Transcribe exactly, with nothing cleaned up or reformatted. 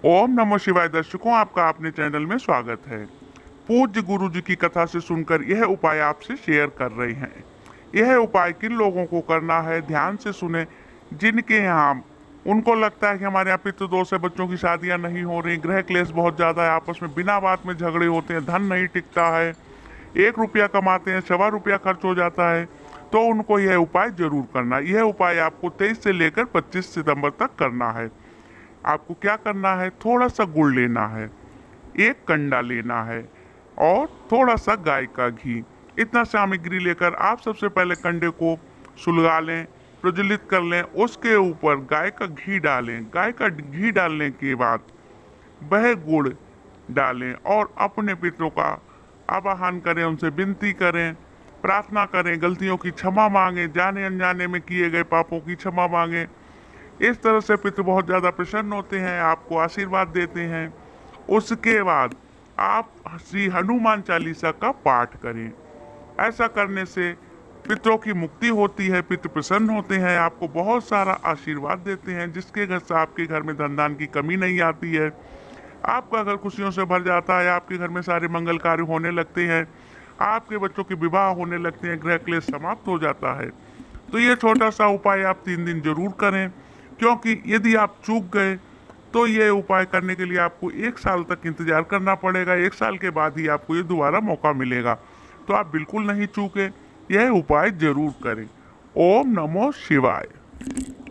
ओम नमो शिवाय दर्शकों, आपका अपने चैनल में स्वागत है। पूज्य गुरु जी की कथा से सुनकर यह उपाय आपसे शेयर कर रहे हैं। यह उपाय किन लोगों को करना है, ध्यान से सुने। जिनके यहाँ उनको लगता है कि हमारे यहाँ पितृदोष है, बच्चों की शादियां नहीं हो रही, ग्रह क्लेश बहुत ज्यादा है, आपस में बिना बात में झगड़े होते हैं, धन नहीं टिकता है, एक रुपया कमाते हैं सवा रुपया खर्च हो जाता है, तो उनको यह उपाय जरूर करना है। यह उपाय आपको तेईस से लेकर पच्चीस सितंबर तक करना है। आपको क्या करना है, थोड़ा सा गुड़ लेना है, एक कंडा लेना है और थोड़ा सा गाय का घी। इतना सामग्री लेकर आप सबसे पहले कंडे को सुलगा लें, प्रज्वलित कर लें, उसके ऊपर गाय का घी डालें। गाय का घी डालने के बाद वह गुड़ डालें और अपने पितरों का आवाहन करें, उनसे विनती करें, प्रार्थना करें, गलतियों की क्षमा मांगे, जाने अनजाने में किए गए पापों की क्षमा मांगे। इस तरह से पितृ बहुत ज़्यादा प्रसन्न होते हैं, आपको आशीर्वाद देते हैं। उसके बाद आप श्री हनुमान चालीसा का पाठ करें। ऐसा करने से पितरों की मुक्ति होती है, पितृ प्रसन्न होते हैं, आपको बहुत सारा आशीर्वाद देते हैं, जिसके घर से आपके घर में धन दान की कमी नहीं आती है। आपका घर खुशियों से भर जाता है, आपके घर में सारे मंगल कार्य होने लगते हैं, आपके बच्चों के विवाह होने लगते हैं, गृह क्लेश समाप्त हो जाता है। तो ये छोटा सा उपाय आप तीन दिन जरूर करें, क्योंकि यदि आप चूक गए तो ये उपाय करने के लिए आपको एक साल तक इंतजार करना पड़ेगा। एक साल के बाद ही आपको ये दोबारा मौका मिलेगा। तो आप बिल्कुल नहीं चूके, यह उपाय जरूर करें। ओम नमो शिवाय।